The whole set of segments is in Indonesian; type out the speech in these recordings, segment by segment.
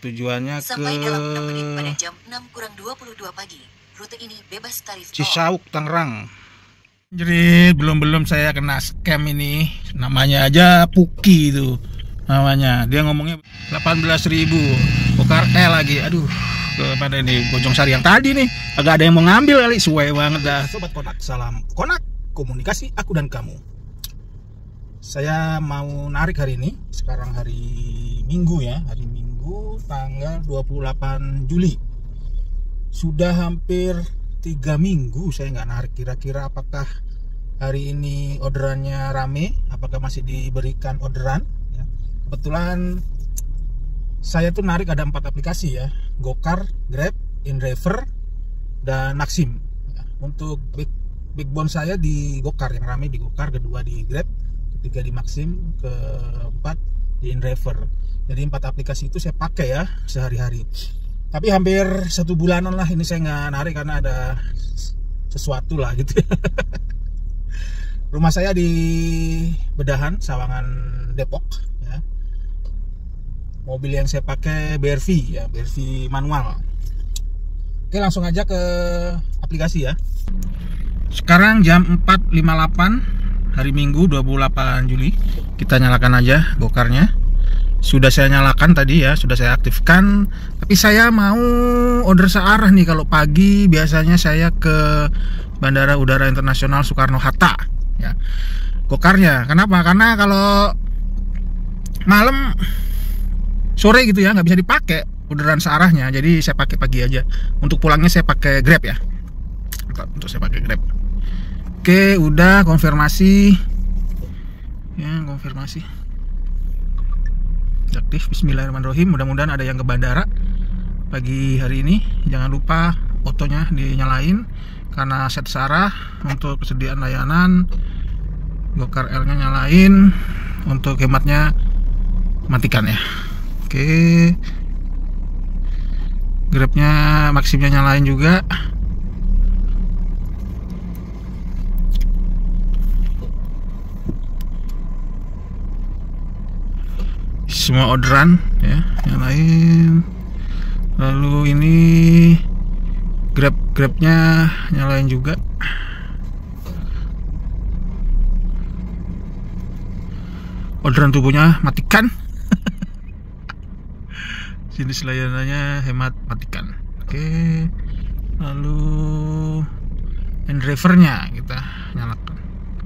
Tujuannya sampai ke dalam 6 menit pada jam 6:22 pagi. Rute ini bebas tarif tol. Cisauk, Tangerang. Jadi belum saya kena scam ini. Namanya aja Puki itu namanya. Dia ngomongnya 18.000. Gokar lagi. Aduh, kepada ini Bojongsari yang tadi nih. Agak ada yang mau ngambil kali. Suwe banget dah. Sobat Konak, salam Konak, komunikasi aku dan kamu. Saya mau narik hari ini. Sekarang hari Minggu ya. Hari Minggu tanggal 28 Juli. Sudah hampir 3 minggu saya nggak narik. Kira-kira apakah hari ini orderannya rame? Apakah masih diberikan orderan? Ya. Kebetulan saya tuh narik ada 4 aplikasi ya. Gokar, Grab, InDriver, dan Maxim. Ya. Untuk backbone saya di Gokar, yang rame di Gokar, kedua di Grab, ketiga di Maxim, keempat di InDriver. Jadi 4 aplikasi itu saya pakai ya sehari-hari. Tapi hampir 1 bulanan lah ini saya nggak narik karena ada sesuatu lah gitu. Rumah saya di Bedahan, Sawangan, Depok. Ya. Mobil yang saya pakai BRV ya, BRV manual. Oke, langsung aja ke aplikasi ya. Sekarang jam 4.58 hari Minggu 28 Juli. Kita nyalakan aja Gokarnya. Sudah saya nyalakan tadi ya, sudah saya aktifkan. Tapi saya mau order searah nih. Kalau pagi biasanya saya ke Bandara Udara Internasional Soekarno-Hatta ya. Gokarnya, kenapa? Karena kalau malam sore gitu ya nggak bisa dipakai orderan searahnya. Jadi saya pakai pagi aja. Untuk pulangnya saya pakai Grab ya. Untuk saya pakai Grab. Oke, udah konfirmasi. Ya, konfirmasi. Aktif. Bismillahirrahmanirrahim. Mudah-mudahan ada yang ke bandara pagi hari ini. Jangan lupa fotonya dinyalain karena set searah. Untuk kesediaan layanan Gokar L-nya nyalain, untuk hematnya matikan ya. Oke, Grabnya, Maximnya nyalain juga. Semua orderan ya nyalain. Lalu ini Grabnya nyalain juga. Orderan tubuhnya matikan. Jenis layanannya hemat, matikan. Oke. Lalu InDrivernya kita nyalakan.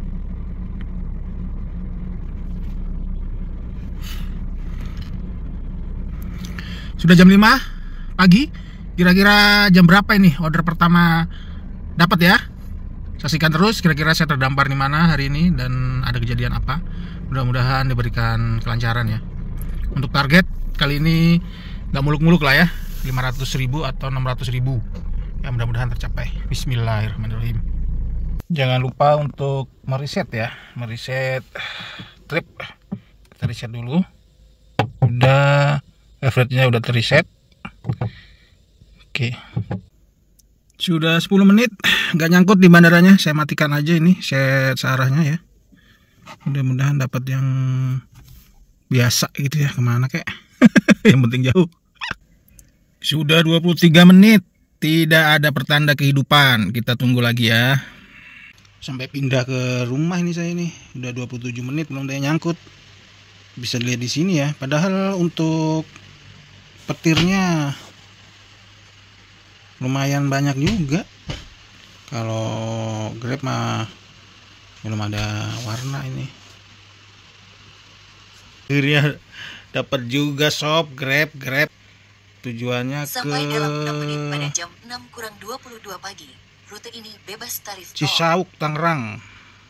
Sudah jam 5 pagi. Kira-kira jam berapa ini order pertama dapat ya? Saksikan terus kira-kira saya terdampar di mana hari ini dan ada kejadian apa. Mudah-mudahan diberikan kelancaran ya. Untuk target kali ini nggak muluk-muluk lah ya, 500.000 atau 600.000 ya, mudah-mudahan tercapai. Bismillahirrahmanirrahim. Jangan lupa untuk mereset ya, mereset trip. Kita reset dulu. Udah, average-nya udah terreset. Oke, sudah 10 menit nggak nyangkut di bandaranya. Saya matikan aja ini set searahnya ya. Mudah-mudahan dapat yang biasa gitu ya, kemana kek. Yang penting jauh. Sudah 23 menit tidak ada pertanda kehidupan. Kita tunggu lagi ya. Sampai pindah ke rumah ini saya nih. Udah 27 menit belum ada yang nyangkut. Bisa dilihat di sini ya. Padahal untuk petirnya lumayan banyak juga. Kalau Grab mah belum ada warna ini. Akhirnya dapat juga sob Grab. Tujuannya sampai ke dalam 6 menit pada jam 6:22 pagi. Rute ini bebas tarif tol. Cisauk, Tangerang.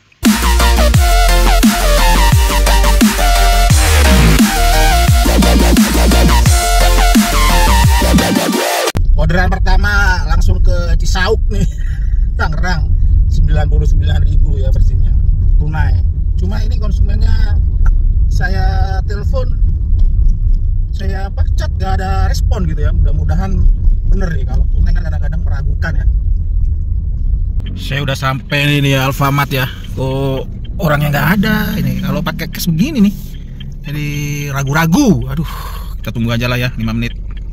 Orderan pertama langsung ke Cisauk nih, Tangerang. 99.000 ya bersihnya, tunai. Cuma ini konsumennya saya telepon, saya chat gak ada respon gitu ya. Mudah-mudahan bener nih, kalau tunai kan kadang-kadang meragukan ya. Saya udah sampai nih di Alfamart ya. Kok orangnya nggak ada ini. Kalau pakai cash begini nih, jadi ragu-ragu. Aduh, kita tunggu aja lah ya 5 menit.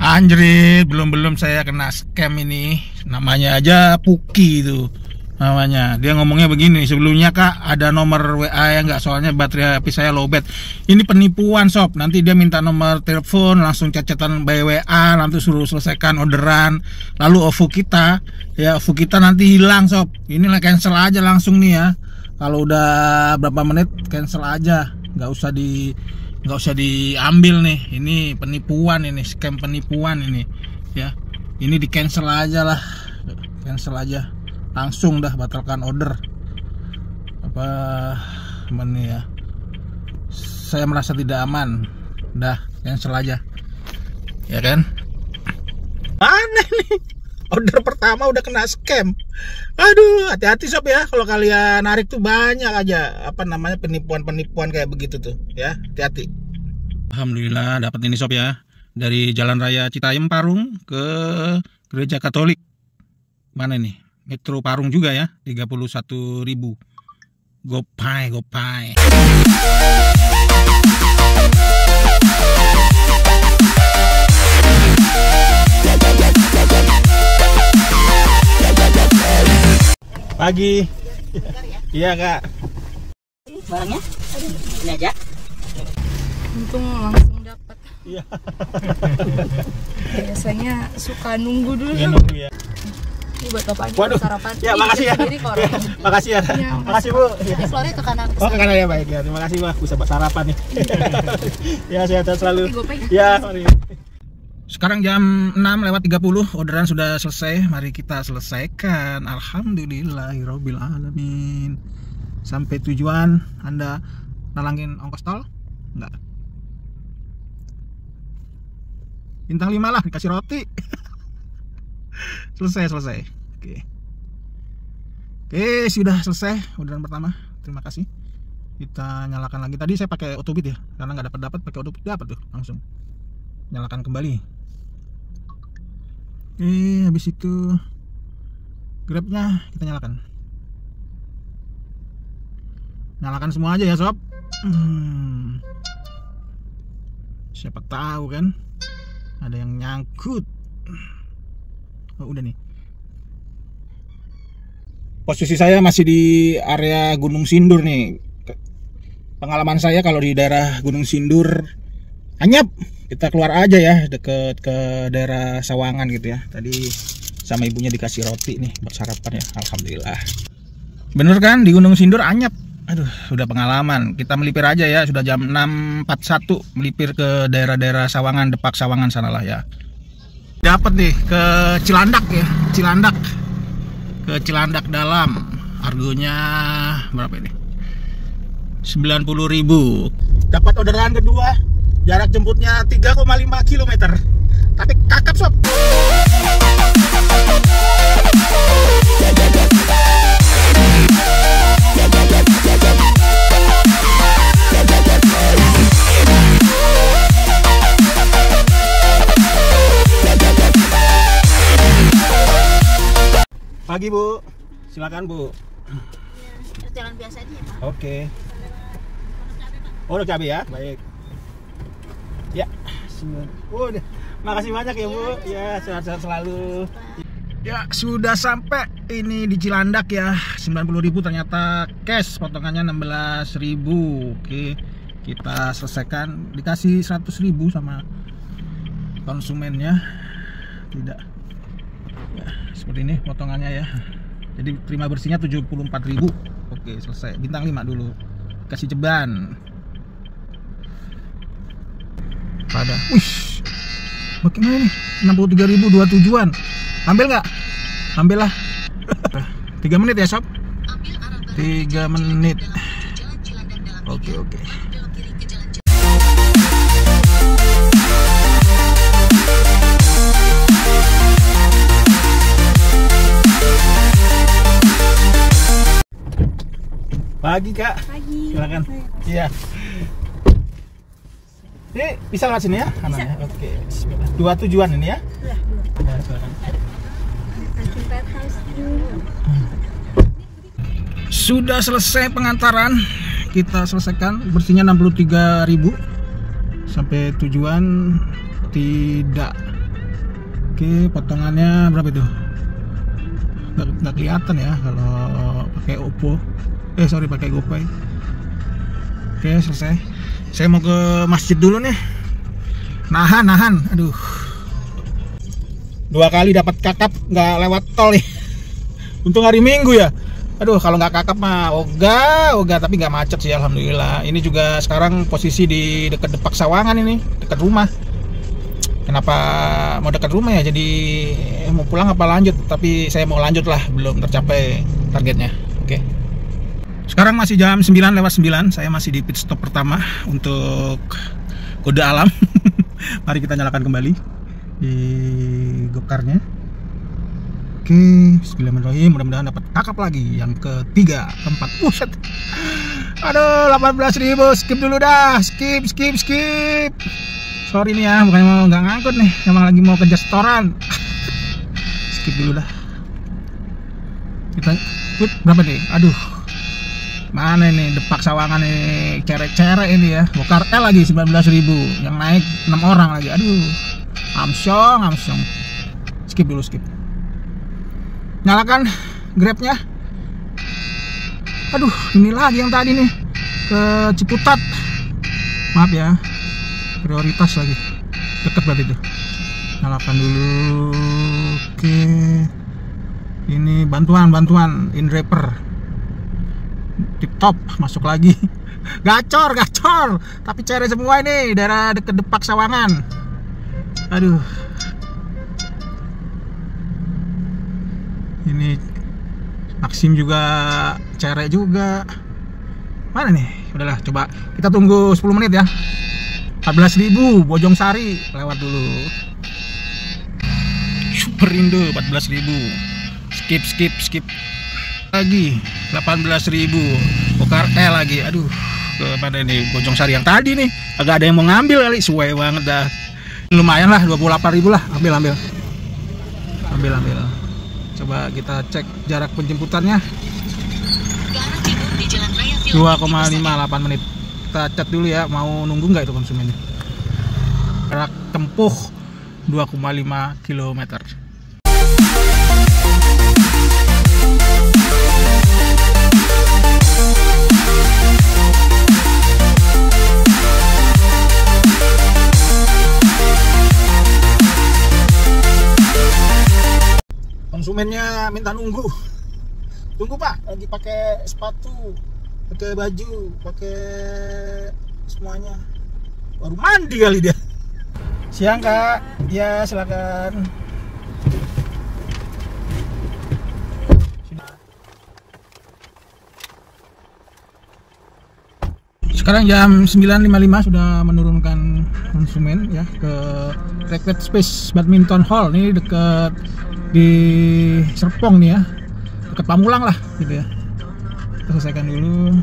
Anjrit, belum saya kena scam ini. Namanya aja Puki itu namanya. Dia ngomongnya begini, sebelumnya Kak ada nomor WA yang enggak, soalnya baterai HP saya lowbat. Ini penipuan sob, nanti dia minta nomor telepon, langsung chat-chatan by WA, nanti suruh selesaikan orderan, lalu OVO kita, ya OVO kita nanti hilang sob. Inilah cancel aja langsung nih ya. Kalau udah berapa menit cancel aja, nggak usah diambil nih. Ini penipuan, ini scam penipuan ini ya. Ini di cancel aja lah, cancel aja langsung, dah batalkan order. Apa mana ya, saya merasa tidak aman, dah cancel aja ya kan. Aneh nih, order pertama udah kena scam. Aduh, hati-hati sob ya, kalau kalian narik tuh banyak aja apa namanya penipuan kayak begitu tuh ya, hati-hati. Alhamdulillah dapat ini sob ya, dari Jalan Raya Citayam Parung ke Gereja Katolik. Mana nih? Metro Parung juga ya, 31.000. Gopay. Pagi. Iya Kak. Barangnya ini aja. Untung langsung dapat. Iya. Biasanya suka nunggu dulu. Iya, nunggu ya. Ini buat bapak Waduh. sarapan. Ya, makasih ya. Sendiri kok. Makasih ya. Iya, Makasih Bu. Ini flornya ke kanan. Oh ke kanan ya, baik ya. Terima kasih Mbak, bisa buat sarapan nih. Ya sehat selalu. Gopay. Ya, mari. Sekarang jam 6:30, orderan sudah selesai. Mari kita selesaikan. Alhamdulillahirabbil alamin. Sampai tujuan. Anda nalangin ongkos tol? Enggak. Bintang 5 lah, dikasih roti. Selesai. Oke, sudah selesai orderan pertama. Terima kasih. Kita nyalakan lagi. Tadi saya pakai autobit ya, karena nggak dapat pakai autobit, dapat tuh langsung. Nyalakan kembali. Habis itu Grabnya kita nyalakan. Nyalakan semua aja ya sob. Siapa tahu kan ada yang nyangkut. Oh, udah nih. Posisi saya masih di area Gunung Sindur nih. Pengalaman saya kalau di daerah Gunung Sindur anyap. Kita keluar aja ya, deket ke daerah Sawangan gitu ya. Tadi sama ibunya dikasih roti nih buat sarapan ya. Alhamdulillah. Bener kan, di Gunung Sindur anyap. Aduh, sudah pengalaman. Kita melipir aja ya, sudah jam 6.41 melipir ke daerah-daerah Sawangan, Depak Sawangan sanalah ya. Dapat nih ke Cilandak ya, ke Cilandak dalam. Harganya berapa ini? 90.000. Dapat orderan kedua, jarak jemputnya 3,5 km. Tapi kakap sob. Pagi Bu, silakan Bu. Ya, jalan biasa aja ya Pak. Oke. Oh, udah cabai ya, baik. Ya, udah. Makasih banyak ya Bu. Ya, sehat-sehat selalu. Ya, sudah sampai ini di Cilandak ya. 90.000 ternyata cash, potongannya 16.000. Oke, kita selesaikan. Dikasih 100.000 sama konsumennya. Tidak. Ya, seperti ini potongannya ya. Jadi terima bersihnya 74.000. Oke, selesai. Bintang 5 dulu. Kasih ceban. Pada. Wih. Bagaimana nih? 63.000 dua tujuan. Ambil nggak? Ambil lah. 3 menit ya, sob. 3 menit. Oke. Pagi Kak. Pagi. Silakan. Iya. Ini bisa lewat sini ya? Kanannya. Oke. Bismillah. 2 tujuan ini ya? Iya. Ya, silakan. Sudah selesai pengantaran. Kita selesaikan, bersihnya 63.000. Sampai tujuan tidak Oke, potongannya berapa itu? Nggak kelihatan ya kalau pakai Oppo. Pakai GoPay. Oke, selesai. Saya mau ke masjid dulu nih. Nahan. Aduh. 2 kali dapat kakap nggak lewat tol nih. Untung hari Minggu ya. Aduh, kalau nggak kakap mah ogah, tapi nggak macet sih, alhamdulillah. Ini juga sekarang posisi di dekat Depak Sawangan ini, dekat rumah. Kenapa mau dekat rumah ya? Jadi mau pulang apa lanjut? Tapi saya mau lanjut lah, belum tercapai targetnya. Oke. Sekarang masih jam 9:09. Saya masih di pit stop pertama untuk kode alam. Mari kita nyalakan kembali di gokarnya. Oke, bismillahirrahmanirrahim. Mudah-mudahan dapat kakap lagi yang ketiga, keempat. Buset. Aduh, 18.000. Skip dulu dah. Skip. Sorry nih ya, bukannya mau nggak ngangkut nih, emang lagi mau kerja setoran. Skip dulu dah. Kita berapa nih? Aduh, mana nih Depak Sawangan nih, cere-cere ini ya. Bokar L lagi 19.000, yang naik 6 orang lagi. Aduh, amsyong. Skip dulu. Nyalakan Grabnya. Aduh, ini lagi yang tadi nih, ke Ciputat. Maaf ya, prioritas lagi, deket berarti itu. Nyalakan dulu. Oke, ini bantuan InDriver tip top, masuk lagi. Gacor, tapi cari semua ini daerah deket Depak Sawangan. Aduh, ini Maxim juga cere juga. Mana nih? Udahlah, coba kita tunggu 10 menit ya. 14.000 Bojong Sari lewat dulu. Superindo 14.000. Skip lagi 18.000. Bokar L lagi. Aduh, ke mana nih Bojong Sari yang tadi nih? Agak ada yang mau ngambil kali, suwe banget dah. Lumayan lah, 28.000 lah. Ambil. Coba kita cek jarak penjemputannya. 2,58 menit. Kita cat dulu ya, mau nunggu nggak itu konsumennya. Jarak tempuh 2,5 km. Konsumennya minta nunggu Pak, lagi pakai sepatu, pakai baju, pakai semuanya, baru mandi kali dia. Siang Kak, ya silakan. Sekarang jam 9.55, sudah menurunkan konsumen ya ke Request Space Badminton Hall. Ini dekat di Serpong nih ya, dekat Pamulang lah gitu ya. Kita selesaikan dulu.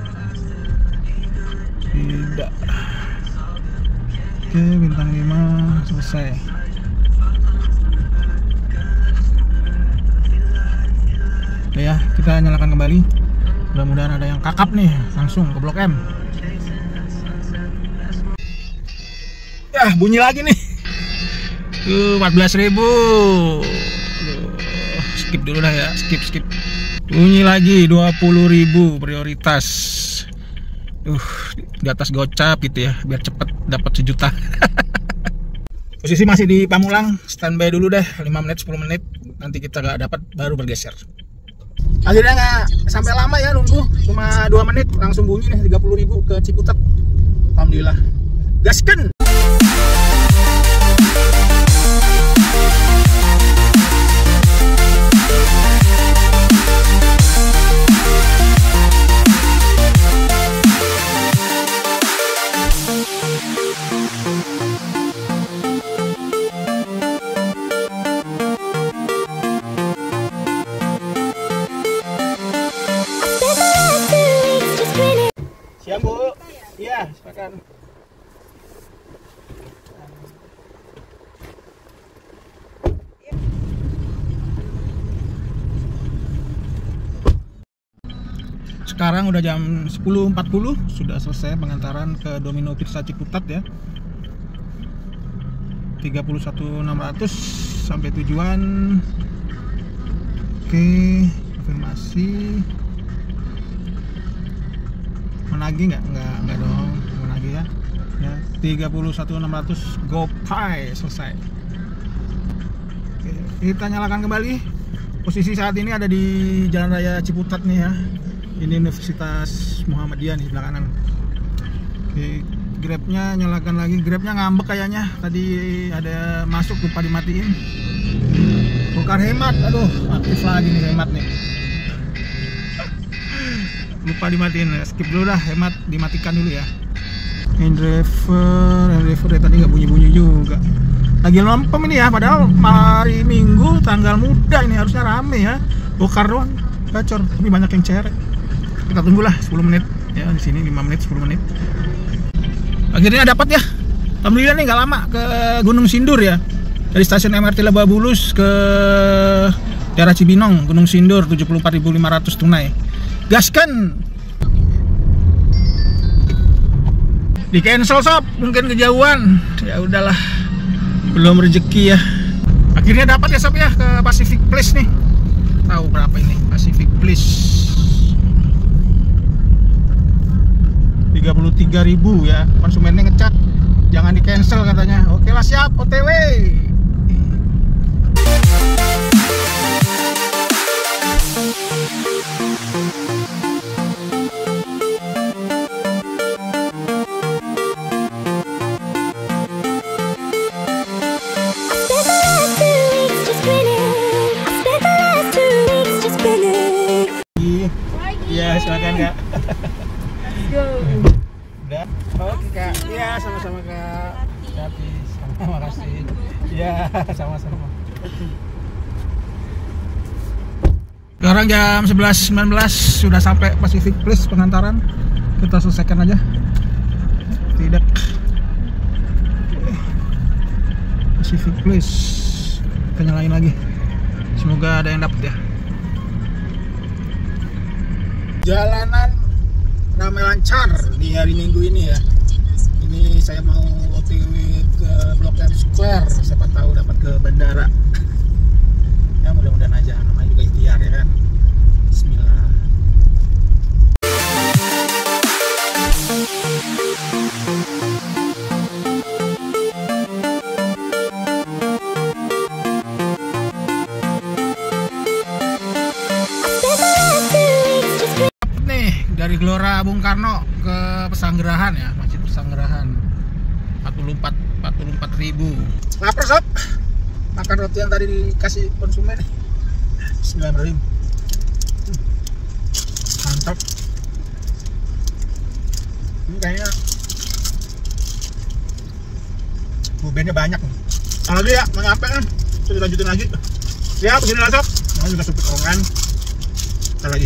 Tidak. Oke, bintang 5 selesai. Oke ya, kita nyalakan kembali. Mudah-mudahan ada yang kakap nih, langsung ke Blok M. Ya, bunyi lagi nih. 14.000. Skip dulu dah ya, skip. Bunyi lagi 20.000 prioritas. Di atas gocap gitu ya, biar cepet dapat 1 juta. Posisi masih di Pamulang, standby dulu deh 5 menit 10 menit, nanti kita nggak dapat baru bergeser. Akhirnya nggak sampai lama ya nunggu, cuma 2 menit langsung bunyi nih 30.000 ke Ciputat. Alhamdulillah. Gasken. Siap Bu, iya silakan. Sekarang udah jam 10.40, sudah selesai pengantaran ke Domino Pizza Ciputat ya. 31.600 sampai tujuan. Oke, konfirmasi. Menagih nggak dong, menagih ya. Ya, 31.600 GoPay selesai. Oke, kita nyalakan kembali. Posisi saat ini ada di Jalan Raya Ciputat nih ya. Ini Universitas Muhammadiyah nih sebelah kanan. Oke, Grabnya nyalakan lagi. Grabnya ngambek kayaknya. Tadi ada masuk lupa dimatiin. Bukan hemat, aduh aktif lagi nih hemat nih. Lupa dimatiin, skip dulu dah, hemat dimatikan dulu ya. Driver dari tadi nggak bunyi-bunyi juga. Lagi lempem ini ya, padahal hari Minggu tanggal muda ini harusnya rame ya. Bokar doang, gacor, tapi banyak yang cerek. Kita tunggulah 10 menit ya, di sini 5 menit 10 menit. Akhirnya dapat ya. Alhamdulillah nih nggak lama ke Gunung Sindur ya. Dari stasiun MRT Lebak Bulus ke daerah Cibinong, Gunung Sindur 74.500 tunai. Gaskan. Di cancel sob, mungkin kejauhan. Ya udahlah, belum rezeki ya. Akhirnya dapat ya sob ya ke Pacific Place nih. Tahu berapa ini Pacific Place? 33.000 ya. Konsumennya ngecat, jangan di cancel katanya. Oke lah, siap, OTW. Iya, silakan Kak. Udah? Oke Kak. Iya, sama-sama Kak. Gratis. Terima kasih. Iya, sama-sama. Sekarang jam 11.19 sudah sampai Pacific Place pengantaran. Kita selesaikan aja. Tidak. Pacific Place. Kita nyalain lagi. Semoga ada yang dapat ya. Jalanan ramai lancar di hari Minggu ini ya. Ini saya mau OTW ke Blok M Square, siapa tahu dapat ke bandara. Ya mudah-mudahan aja, namanya juga ikhtiar ya kan. Bismillah. Dari Gelora Bung Karno ke Pesanggerahan ya, Masjid Pesanggerahan. 44.000. Lapar sob, makan roti yang tadi dikasih konsumen. Bismillahirrahmanirrahim. Mantap. Ini kayaknya bubennya banyak nih. Lagi ya, mau nyampe kan? Kita lanjutin lagi. Ya, begini lah sob. Nah, juga supir orangan. Kita lagi.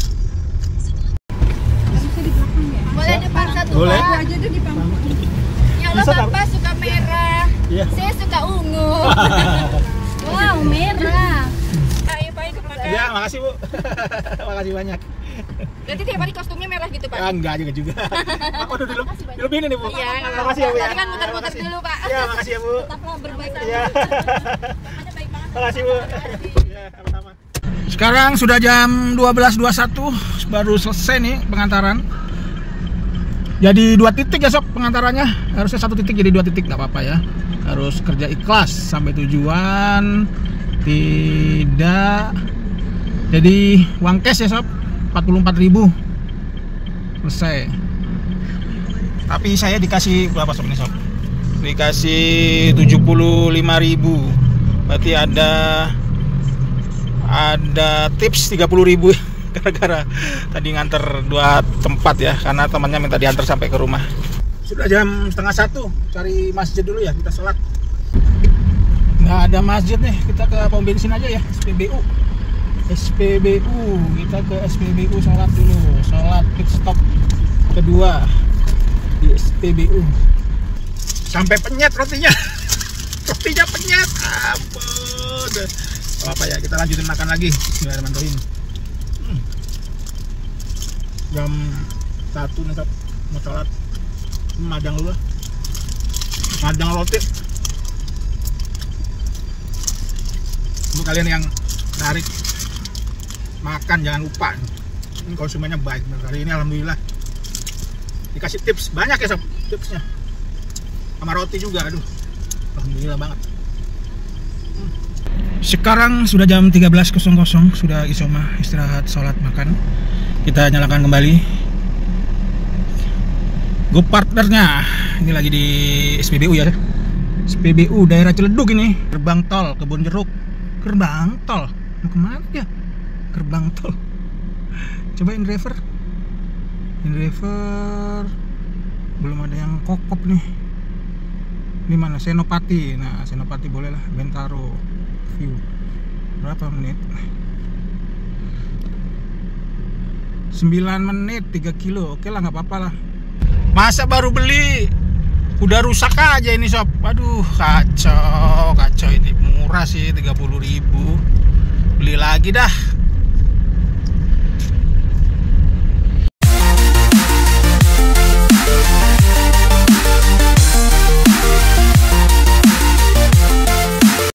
Boleh depan satu. Boleh. Aku aja deh di panggung. Ya Allah, Bapak suka merah. Iya. Saya suka ungu. Wow, merah. Ayo Pak, ikut makan. Ya, makasih Bu. Makasih banyak. Berarti tiap hari kostumnya merah gitu Pak? Ah, enggak juga. Aku udah dilebihin ini Bu. Iya. Makasih ya Bu ya. Tadi kan muter-muter dulu Pak. Iya, makasih ya Bu. Tetaplah berbaik. Iya. Namanya baik banget. Makasih Bu. Iya, sama-sama. Sekarang sudah jam 12.21, baru selesai nih pengantaran. Jadi 2 titik ya sob pengantarannya. Harusnya 1 titik jadi 2 titik, nggak apa-apa ya. Harus kerja ikhlas sampai tujuan. Tidak. Jadi uang cash ya sob, 44.000. Selesai. Tapi saya dikasih berapa sob ini sob? Dikasih 75.000. Berarti ada tips 30.000 gara-gara tadi nganter 2 tempat ya, karena temannya minta diantar sampai ke rumah. Sudah jam 12:30, cari masjid dulu ya, kita sholat. Nggak ada masjid nih, kita ke pom bensin aja ya, SPBU, kita ke SPBU sholat dulu, sholat pit stop kedua di SPBU. Sampai penyet rotinya, rotinya penyet, ampun. Apa ya, kita lanjutin makan lagi. Bismillahirrahmanirrahim. Jam 1 nih sob, mau sholat. Madang dulu, madang roti. kalian yang narik makan jangan lupa. Ini konsumennya baik. Kali ini alhamdulillah dikasih tips banyak ya sob, tipsnya. Sama roti juga, aduh. Alhamdulillah banget. Sekarang sudah jam 13.00, sudah isoma, istirahat, sholat, makan. Kita nyalakan kembali Go partnernya. Ini lagi di SPBU ya. SPBU daerah Ciledug ini. Gerbang tol Kebun Jeruk. Gerbang tol. Mau kemana ya? Gerbang tol. Coba in driver. Belum ada yang kokop nih. Ini mana? Senopati. Nah, Senopati boleh lah. Bentaro view. Berapa menit? 9 menit 3 kilo. Oke lah, nggak apa-apa lah. Masa baru beli udah rusak aja ini sob. Aduh, kacau ini. Murah sih 30.000. Beli lagi dah.